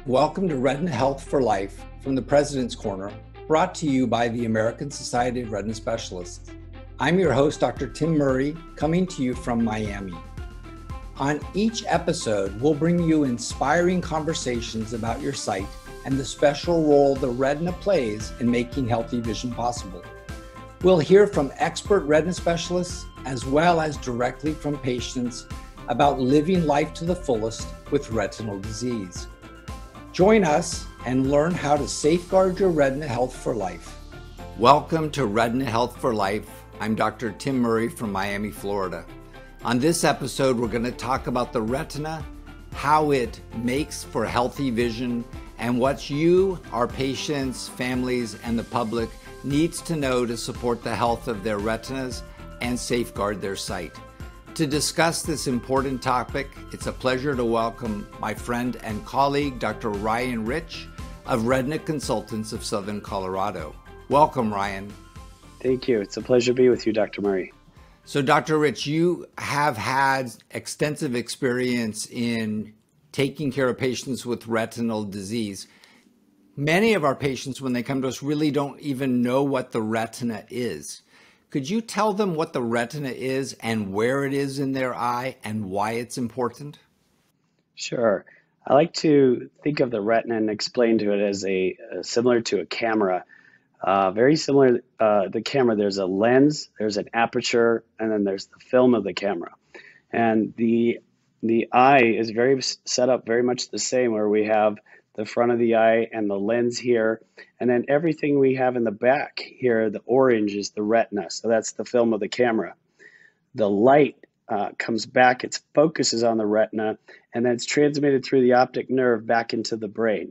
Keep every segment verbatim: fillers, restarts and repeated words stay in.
Welcome to Retina Health for Life from the President's Corner, brought to you by the American Society of Retina Specialists. I'm your host, Doctor Tim Murray, coming to you from Miami. On each episode, we'll bring you inspiring conversations about your sight and the special role the retina plays in making healthy vision possible. We'll hear from expert retina specialists as well as directly from patients about living life to the fullest with retinal disease. Join us and learn how to safeguard your retina health for life. Welcome to Retina Health for Life. I'm Doctor Tim Murray from Miami, Florida. On this episode, we're going to talk about the retina, how it makes for healthy vision, and what you, our patients, families, and the public needs to know to support the health of their retinas and safeguard their sight. To discuss this important topic, it's a pleasure to welcome my friend and colleague, Doctor Ryan Rich of Retina Consultants of Southern Colorado. Welcome, Ryan. Thank you. It's a pleasure to be with you, Doctor Murray. So, Doctor Rich, you have had extensive experience in taking care of patients with retinal disease. Many of our patients, when they come to us, really don't even know what the retina is. Could you tell them what the retina is and where it is in their eye and why it's important? Sure. I like to think of the retina and explain to it as a uh, similar to a camera. Uh, very similar, uh, the camera, there's a lens, there's an aperture, and then there's the film of the camera. And the the eye is very set up very much the same, where we have the front of the eye and the lens here, and then everything we have in the back here, the orange is the retina, so that's the film of the camera. The light uh, comes back, it focuses on the retina, and then it's transmitted through the optic nerve back into the brain.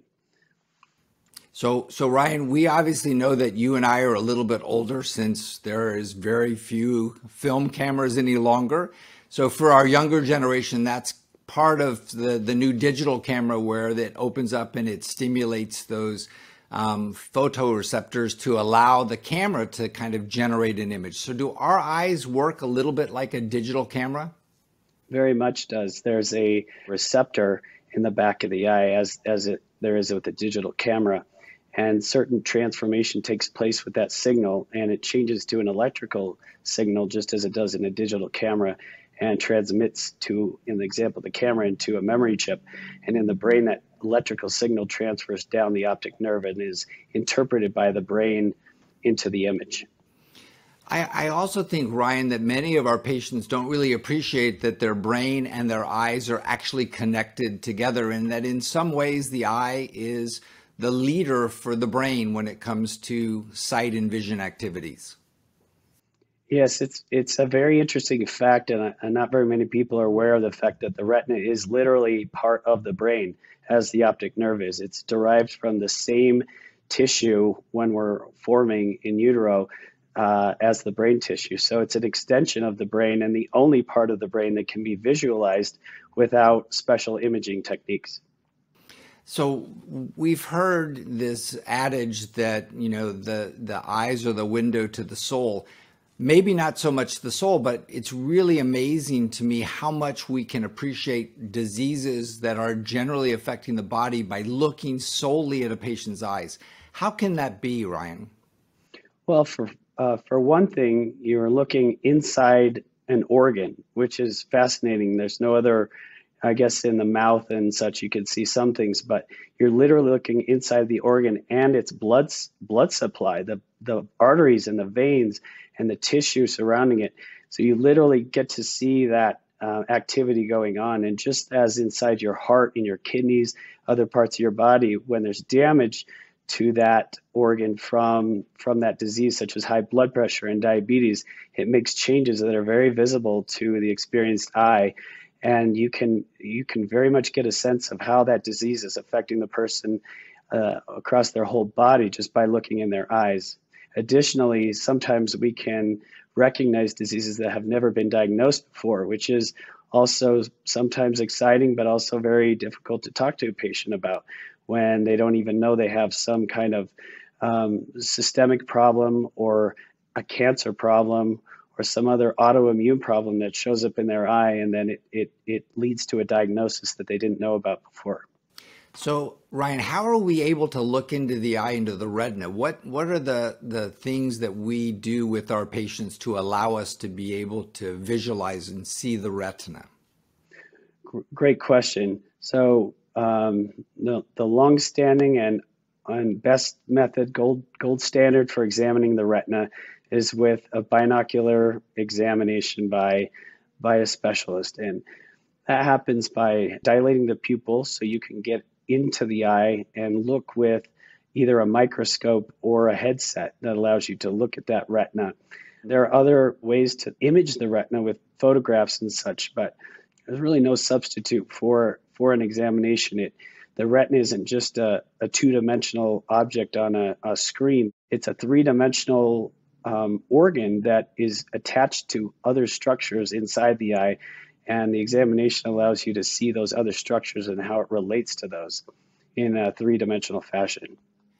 So, so Ryan, we obviously know that you and I are a little bit older since there is very few film cameras any longer. So for our younger generation, that's part of the, the new digital camera where that opens up and it stimulates those um, photoreceptors to allow the camera to kind of generate an image. So do our eyes work a little bit like a digital camera? Very much does. There's a receptor in the back of the eye as, as it there is with a digital camera. And certain transformation takes place with that signal, and it changes to an electrical signal just as it does in a digital camera, and transmits to, in the example of the camera, into a memory chip. And in the brain, that electrical signal transfers down the optic nerve and is interpreted by the brain into the image. I, I also think, Ryan, that many of our patients don't really appreciate that their brain and their eyes are actually connected together, and that in some ways the eye is the leader for the brain when it comes to sight and vision activities. Yes, it's it's a very interesting fact, and, and not very many people are aware of the fact that the retina is literally part of the brain as the optic nerve is. It's derived from the same tissue when we're forming in utero uh, as the brain tissue. So it's an extension of the brain and the only part of the brain that can be visualized without special imaging techniques. So we've heard this adage that, you know, the, the eyes are the window to the soul. Maybe not so much the soul, but it's really amazing to me how much we can appreciate diseases that are generally affecting the body by looking solely at a patient's eyes. How can that be, Ryan? Well, for uh, for one thing, you're looking inside an organ, which is fascinating. There's no other, I guess, in the mouth and such, you can see some things, but you're literally looking inside the organ and its blood blood supply, the, the arteries and the veins and the tissue surrounding it. So you literally get to see that uh, activity going on. And just as inside your heart, in your kidneys, other parts of your body, when there's damage to that organ from, from that disease, such as high blood pressure and diabetes, it makes changes that are very visible to the experienced eye. And you can you can very much get a sense of how that disease is affecting the person uh, across their whole body just by looking in their eyes. Additionally, sometimes we can recognize diseases that have never been diagnosed before, which is also sometimes exciting, but also very difficult to talk to a patient about when they don't even know they have some kind of um, systemic problem or a cancer problem or some other autoimmune problem that shows up in their eye, and then it, it, it leads to a diagnosis that they didn't know about before. So, Ryan, how are we able to look into the eye, into the retina? What what are the, the things that we do with our patients to allow us to be able to visualize and see the retina? Great question. So um, the the long-standing and and best method, gold gold standard for examining the retina, is with a binocular examination by by a specialist, and that happens by dilating the pupil so you can get into the eye and look with either a microscope or a headset that allows you to look at that retina. There are other ways to image the retina with photographs and such, but there's really no substitute for for an examination. It the retina isn't just a, a two-dimensional object on a, a screen. It's a three-dimensional um, organ that is attached to other structures inside the eye, and the examination allows you to see those other structures and how it relates to those in a three-dimensional fashion.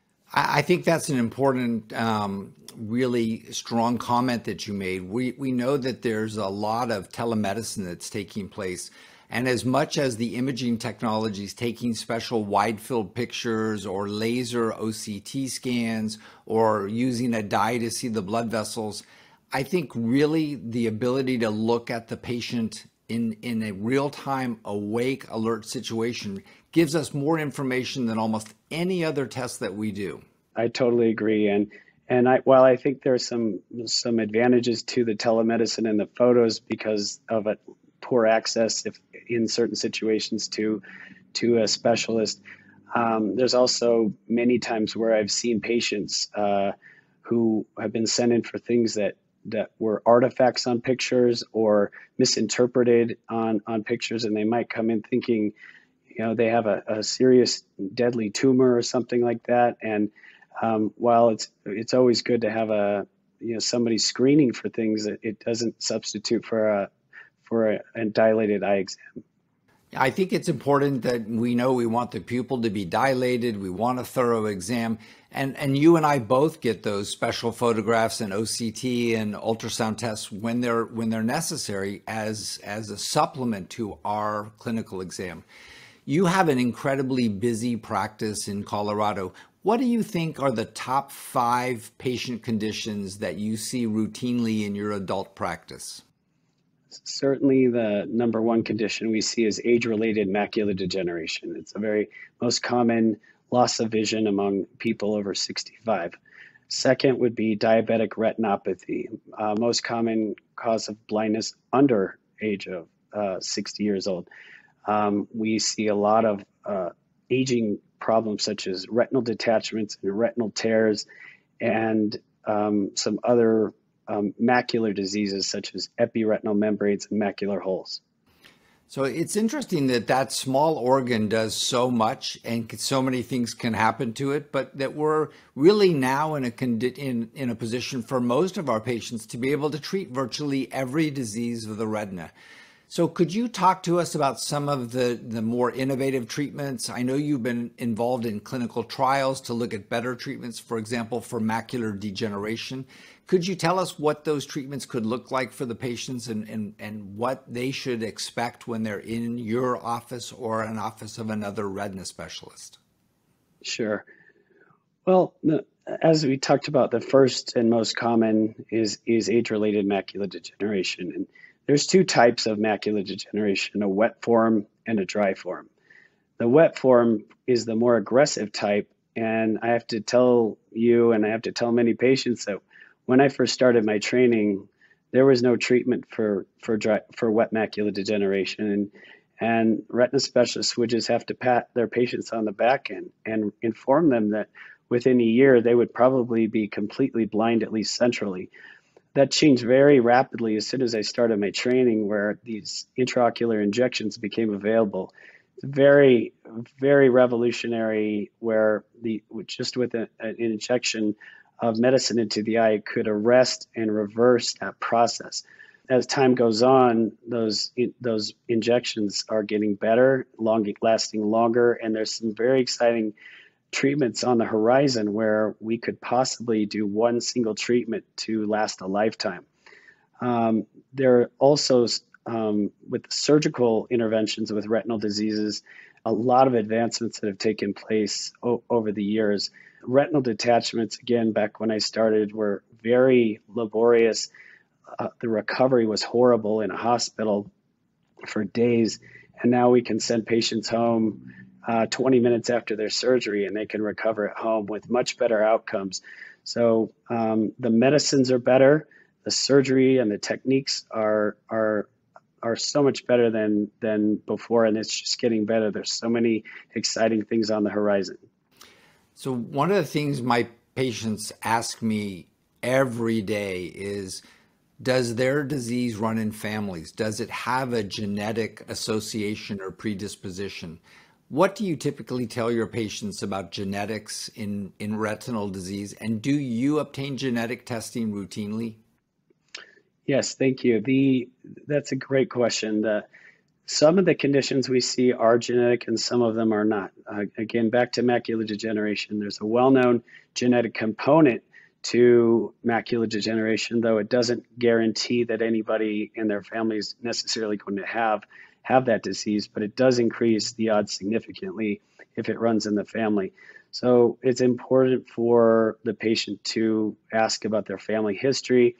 I think that's an important, um, really strong comment that you made. We we know that there's a lot of telemedicine that's taking place. And as much as the imaging technology is taking special wide field pictures or laser O C T scans or using a dye to see the blood vessels, I think really the ability to look at the patient in, in a real-time awake alert situation gives us more information than almost any other test that we do. I totally agree. And and I, while I think there are some some advantages to the telemedicine and the photos because of a poor access if in certain situations to to a specialist, um, there's also many times where I've seen patients uh, who have been sent in for things that that were artifacts on pictures or misinterpreted on on pictures, and they might come in thinking, you know, they have a, a serious deadly tumor or something like that. And um, while it's it's always good to have a you know somebody screening for things, it, it doesn't substitute for a for a, a dilated eye exam. I think it's important that we know we want the pupil to be dilated. We want a thorough exam. And, and you and I both get those special photographs and O C T and ultrasound tests when they're, when they're necessary as, as a supplement to our clinical exam. You have an incredibly busy practice in Colorado. What do you think are the top five patient conditions that you see routinely in your adult practice? Certainly the number one condition we see is age-related macular degeneration. It's a very most common loss of vision among people over sixty-five. Second would be diabetic retinopathy, uh, most common cause of blindness under age of uh, sixty years old. Um, we see a lot of uh, aging problems such as retinal detachments and retinal tears and um, some other Um, macular diseases such as epiretinal membranes and macular holes. So it's interesting that that small organ does so much and so many things can happen to it, but that we're really now in a condi- in, in a position for most of our patients to be able to treat virtually every disease of the retina. So could you talk to us about some of the, the more innovative treatments? I know you've been involved in clinical trials to look at better treatments, for example, for macular degeneration. Could you tell us what those treatments could look like for the patients and, and, and what they should expect when they're in your office or an office of another retina specialist? Sure. Well, the, as we talked about, the first and most common is, is age-related macular degeneration. And there's two types of macular degeneration, a wet form and a dry form. The wet form is the more aggressive type, and I have to tell you and I have to tell many patients that when I first started my training, there was no treatment for for dry, for wet macular degeneration, and and retina specialists would just have to pat their patients on the back and and inform them that within a year they would probably be completely blind, at least centrally. That changed very rapidly as soon as I started my training, where these intraocular injections became available. It's very, very revolutionary, where the just with a, an injection of medicine into the eye could arrest and reverse that process. As time goes on, those those injections are getting better, long lasting longer, and there's some very exciting treatments on the horizon where we could possibly do one single treatment to last a lifetime. Um, there are also um, with surgical interventions with retinal diseases, a lot of advancements that have taken place o- over the years. Retinal detachments, again, back when I started, were very laborious. Uh, the recovery was horrible in a hospital for days. And now we can send patients home uh, twenty minutes after their surgery and they can recover at home with much better outcomes. So um, the medicines are better, the surgery and the techniques are are are so much better than than before, and it's just getting better. There's so many exciting things on the horizon. So one of the things my patients ask me every day is, does their disease run in families? Does it have a genetic association or predisposition? What do you typically tell your patients about genetics in, in retinal disease? And do you obtain genetic testing routinely? Yes, thank you. The that's a great question. The Some of the conditions we see are genetic and some of them are not. Uh, again, back to macular degeneration, there's a well-known genetic component to macular degeneration, though it doesn't guarantee that anybody in their family is necessarily going to have have that disease, but it does increase the odds significantly if it runs in the family. So it's important for the patient to ask about their family history,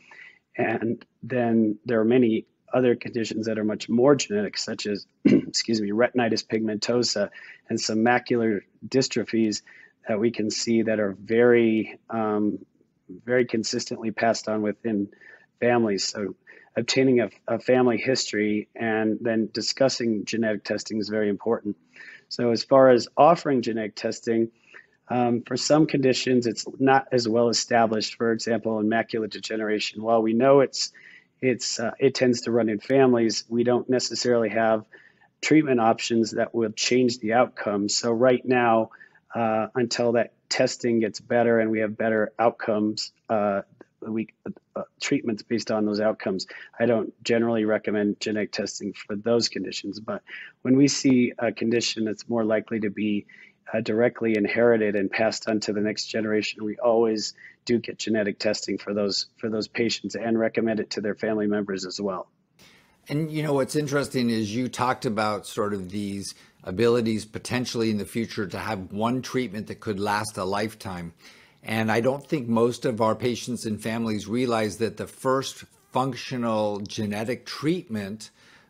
and then there are many other conditions that are much more genetic, such as, excuse me, retinitis pigmentosa and some macular dystrophies that we can see that are very, um, very consistently passed on within families. So obtaining a, a family history and then discussing genetic testing is very important. So as far as offering genetic testing, um, for some conditions, it's not as well established. For example, in macular degeneration, while we know it's it's uh, it tends to run in families, we don't necessarily have treatment options that will change the outcome. So right now, uh, until that testing gets better and we have better outcomes, uh, we uh, treatments based on those outcomes, I don't generally recommend genetic testing for those conditions. But when we see a condition that's more likely to be uh, directly inherited and passed on to the next generation, we always do get genetic testing for those for those patients and recommend it to their family members as well. And you know, what's interesting is you talked about sort of these abilities potentially in the future to have one treatment that could last a lifetime. And I don't think most of our patients and families realize that the first functional genetic treatment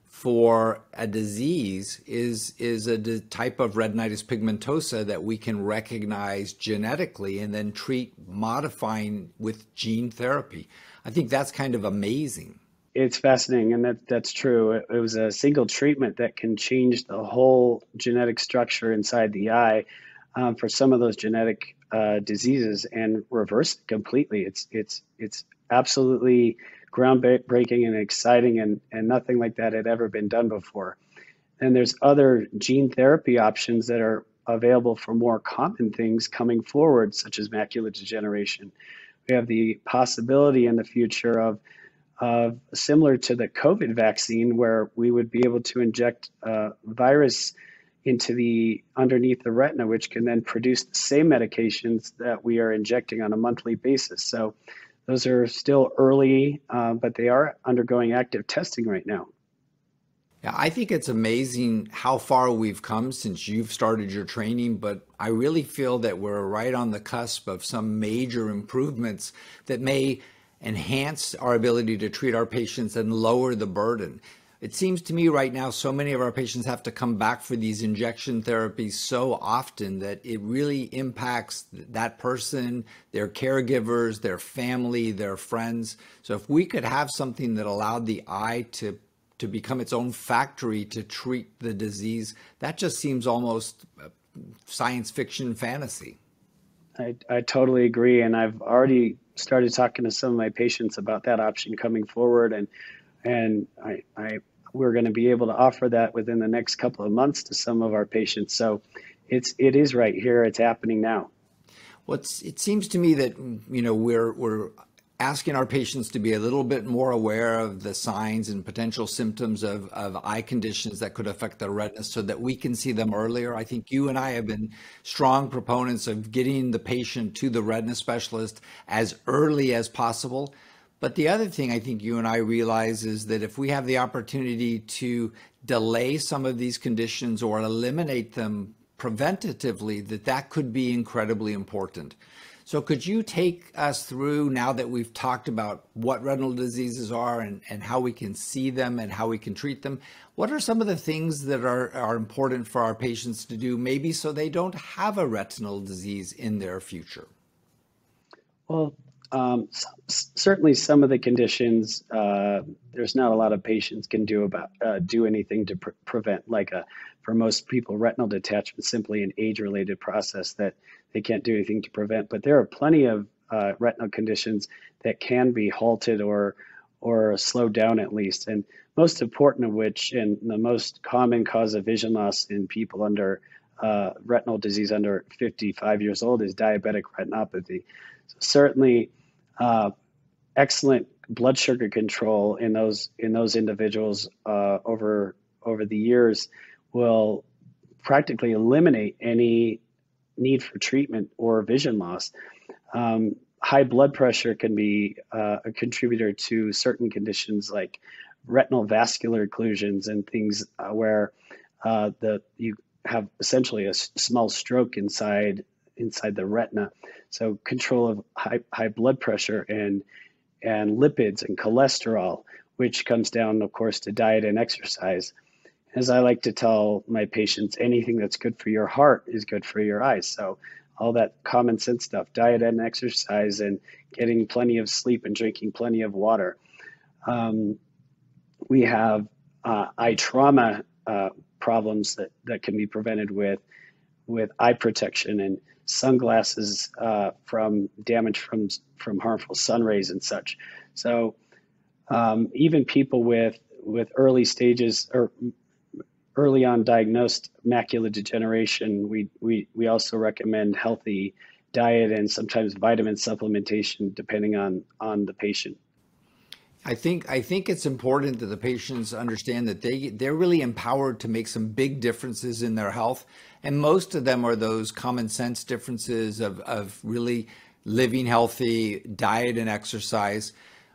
for a disease is, is a d- type of retinitis pigmentosa that we can recognize genetically and then treat modifying with gene therapy. I think that's kind of amazing. It's fascinating, and that that's true. It, it was a single treatment that can change the whole genetic structure inside the eye um, for some of those genetic uh, diseases and reverse it completely. It's it's it's absolutely groundbreaking and exciting, and and nothing like that had ever been done before. And there's other gene therapy options that are available for more common things coming forward, such as macular degeneration. We have the possibility in the future of uh, similar to the COVID vaccine, where we would be able to inject a virus into the underneath the retina, which can then produce the same medications that we are injecting on a monthly basis. So those are still early, uh, but they are undergoing active testing right now. Yeah, I think it's amazing how far we've come since you've started your training, but I really feel that we're right on the cusp of some major improvements that may enhance our ability to treat our patients and lower the burden. It seems to me right now so many of our patients have to come back for these injection therapies so often that it really impacts that person, their caregivers, their family, their friends. So if we could have something that allowed the eye to to become its own factory to treat the disease, that just seems almost science fiction fantasy. I, I totally agree. And I've already started talking to some of my patients about that option coming forward. And and I, I we're going to be able to offer that within the next couple of months to some of our patients. So it's it is right here. It's happening now. Well, it's, it seems to me that, you know, we're we're asking our patients to be a little bit more aware of the signs and potential symptoms of, of eye conditions that could affect the retina so that we can see them earlier. I think you and I have been strong proponents of getting the patient to the retina specialist as early as possible. But the other thing I think you and I realize is that if we have the opportunity to delay some of these conditions or eliminate them preventatively, that that could be incredibly important. So could you take us through, now that we've talked about what retinal diseases are and, and how we can see them and how we can treat them, what are some of the things that are, are important for our patients to do, maybe so they don't have a retinal disease in their future? Well, um, s- certainly some of the conditions, uh, there's not a lot of patients can do about uh, do anything to pre- prevent. Like a, for most people, retinal detachment is simply an age-related process that they can't do anything to prevent. But there are plenty of uh, retinal conditions that can be halted or or slowed down at least. And most important of which, and the most common cause of vision loss in people under uh, retinal disease under fifty-five years old, is diabetic retinopathy. So certainly, uh, excellent blood sugar control in those in those individuals uh, over over the years will practically eliminate any need for treatment or vision loss. Um, high blood pressure can be uh, a contributor to certain conditions like retinal vascular occlusions and things uh, where uh, the you have essentially a s- small stroke inside inside the retina. So control of high high blood pressure and and lipids and cholesterol, which comes down, of course, to diet and exercise. As I like to tell my patients, anything that's good for your heart is good for your eyes. So all that common sense stuff, diet and exercise, and getting plenty of sleep and drinking plenty of water. Um, we have uh, eye trauma uh, problems that, that can be prevented with with eye protection and sunglasses uh, from damage from from harmful sun rays and such. So um, even people with with early stages or early on diagnosed macular degeneration, we we we also recommend healthy diet and sometimes vitamin supplementation depending on on the patient. I think I think it's important that the patients understand that they they're really empowered to make some big differences in their health, and most of them are those common sense differences of of really living healthy, diet and exercise.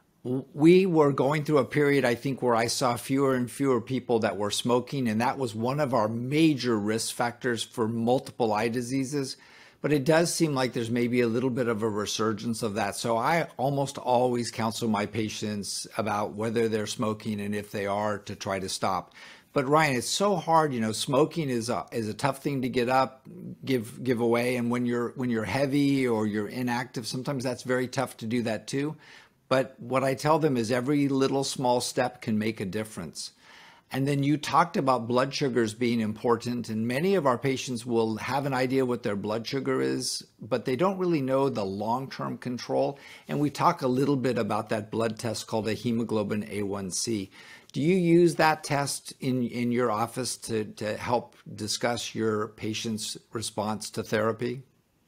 We were going through a period, I think, where I saw fewer and fewer people that were smoking, and that was one of our major risk factors for multiple eye diseases. But it does seem like there's maybe a little bit of a resurgence of that. So I almost always counsel my patients about whether they're smoking and if they are, to try to stop. But Ryan, it's so hard. You know, smoking is a is a tough thing to get up, give give away, and when you're when you're heavy or you're inactive, sometimes that's very tough to do that too. But what I tell them is every little small step can make a difference. And then you talked about blood sugars being important, and many of our patients will have an idea what their blood sugar is, but they don't really know the long-term control. And we talk a little bit about that blood test called a hemoglobin A one C. Do you use that test in, in your office to, to help discuss your patient's response to therapy?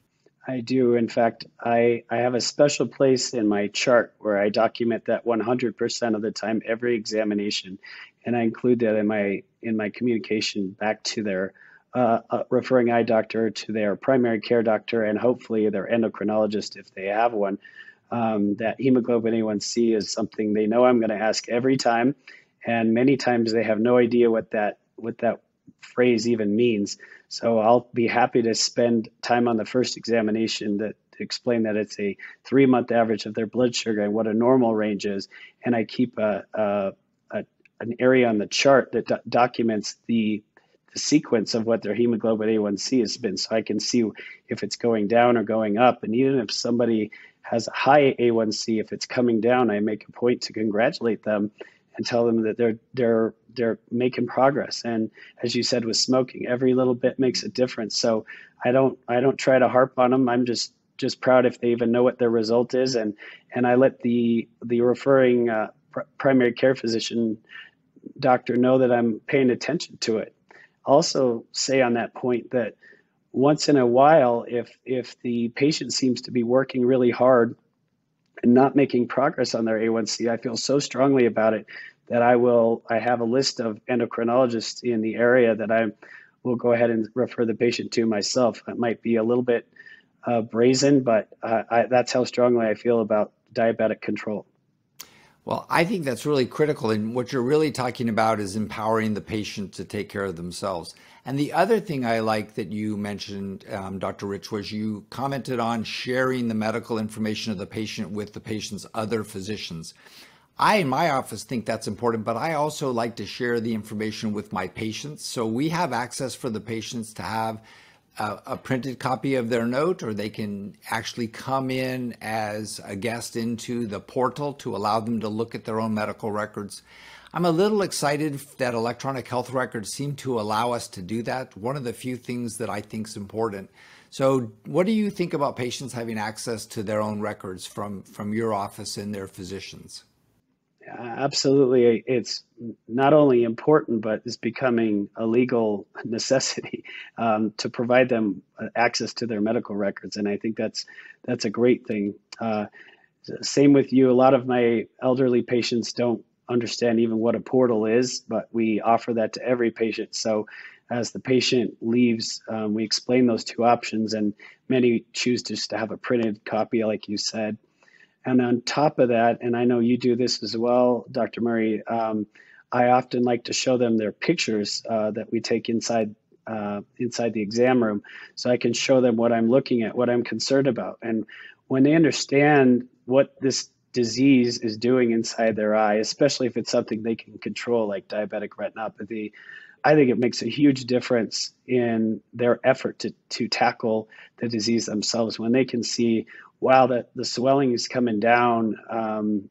I do. In fact, I, I have a special place in my chart where I document that one hundred percent of the time, every examination, and I include that in my in my communication back to their uh, uh, referring eye doctor, to their primary care doctor, and hopefully their endocrinologist if they have one. Um, that hemoglobin A one C is something they know I'm going to ask every time, and many times they have no idea what that what that phrase even means. So I'll be happy to spend time on the first examination that to explain that it's a three month average of their blood sugar and what a normal range is. And I keep a, a, a an area on the chart that do- documents the the sequence of what their hemoglobin A one C has been, so I can see if it's going down or going up. And even if somebody has a high A one C, if it's coming down, I make a point to congratulate them and tell them that they're they're they're making progress. And as you said with smoking, every little bit makes a difference. So I don't I don't try to harp on them. I'm just just proud if they even know what their result is, and and I let the the referring uh, pr- primary care physician doctor know that I'm paying attention to it. Also say on that point that once in a while, if if the patient seems to be working really hard and not making progress on their A one C, I feel so strongly about it that I will, I have a list of endocrinologists in the area that I will go ahead and refer the patient to myself. It might be a little bit uh, brazen, but uh, I, that's how strongly I feel about diabetic control. Well, I think that's really critical. And what you're really talking about is empowering the patient to take care of themselves. And the other thing I like that you mentioned, um, Doctor Rich, was you commented on sharing the medical information of the patient with the patient's other physicians. I, in my office, think that's important, but I also like to share the information with my patients. So we have access for the patients to have a, a printed copy of their note, or they can actually come in as a guest into the portal to allow them to look at their own medical records. I'm a little excited that electronic health records seem to allow us to do that. One of the few things that I think is important. So what do you think about patients having access to their own records from, from your office and their physicians? Absolutely. It's not only important, but it's becoming a legal necessity um, to provide them access to their medical records. And I think that's that's a great thing. Uh, same with you. A lot of my elderly patients don't understand even what a portal is, but we offer that to every patient. So as the patient leaves, um, we explain those two options, and many choose just to have a printed copy, like you said. And on top of that, and I know you do this as well, Doctor Murray, um, I often like to show them their pictures uh, that we take inside uh, inside the exam room, so I can show them what I'm looking at, what I'm concerned about. And when they understand what this disease is doing inside their eye, especially if it's something they can control, like diabetic retinopathy, I think it makes a huge difference in their effort to, to tackle the disease themselves. When they can see, wow, that the swelling is coming down um,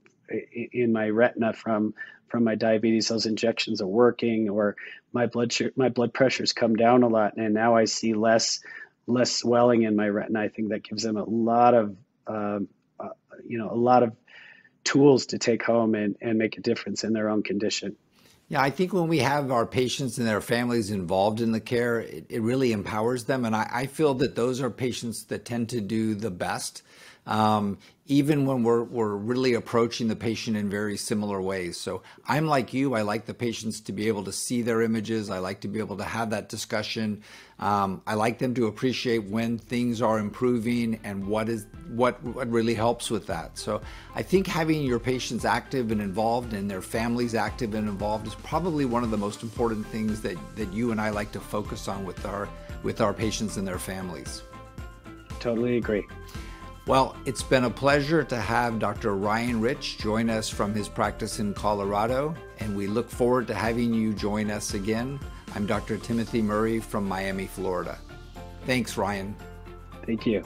in my retina from from my diabetes, those injections are working, or my blood sugar, my blood pressure's come down a lot, and now I see less less swelling in my retina. I think that gives them a lot of um, uh, you know a lot of tools to take home and, and make a difference in their own condition. Yeah, I think when we have our patients and their families involved in the care, it, it really empowers them. And I, I feel that those are patients that tend to do the best, um, even when we're, we're really approaching the patient in very similar ways. So I'm like you. I like the patients to be able to see their images. I like to be able to have that discussion. Um, I like them to appreciate when things are improving and what is what, what really helps with that. So I think having your patients active and involved and their families active and involved is probably one of the most important things that, that you and I like to focus on with our, with our patients and their families. Totally agree. Well, it's been a pleasure to have Doctor Ryan Rich join us from his practice in Colorado, and we look forward to having you join us again. I'm Doctor Timothy Murray from Miami, Florida. Thanks, Ryan. Thank you.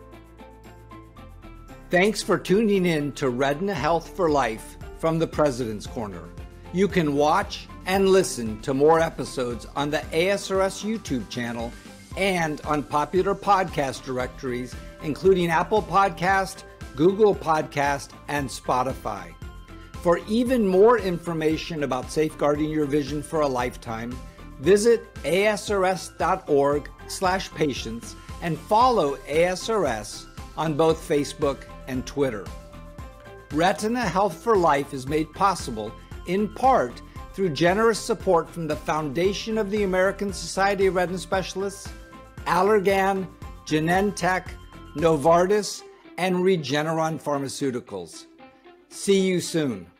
Thanks for tuning in to Retina Health for Life from the President's Corner. You can watch and listen to more episodes on the A S R S YouTube channel and on popular podcast directories, including Apple Podcast, Google Podcast, and Spotify. For even more information about safeguarding your vision for a lifetime, visit A S R S dot org slash patients and follow A S R S on both Facebook and Twitter. Retina Health for Life is made possible in part through generous support from the Foundation of the American Society of Retina Specialists, Allergan, Genentech, Novartis, and Regeneron Pharmaceuticals. See you soon.